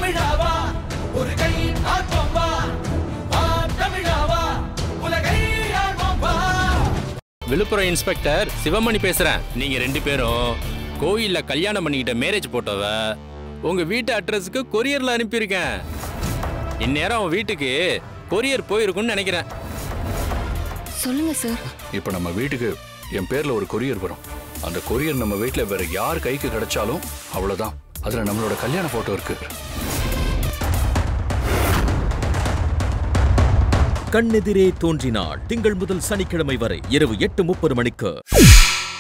தமிழாவா ஒரு கை ஆத்மவா தமிழாவா உலகை ஆத்மவா. விழுப்புரம் இன்ஸ்பெக்டர் சிவமணி பேசுறேன். நீங்க 2 பேரும் கோயில்ல கல்யாணம் பண்ணிக்கிட்ட மேரேஜ் போட்டோவ உங்க வீட்டு அட்ரஸ்க்கு கொரியர்ல அனுப்பியிருக்கேன். இந்நேரம் அவன் வீட்டுக்கு கொரியர் போயிருக்கும்னு நினைக்கிறேன். சொல்லுங்க சார். இப்ப நம்ம வீட்டுக்கு என் பேர்ல ஒரு கொரியர் வரும். அந்த கொரியர் நம்ம வீட்டுல வேற யார் கைக்கு கிடைச்சாலும் அவ்வளவுதான். அதுல நம்மளோட கல்யாண போட்டோ இருக்கு. கண்ணெதிரே தோன்றினாள் திங்கள் முதல் சனிக்கிழமை வரை இரவு 8:30 மணிக்கு.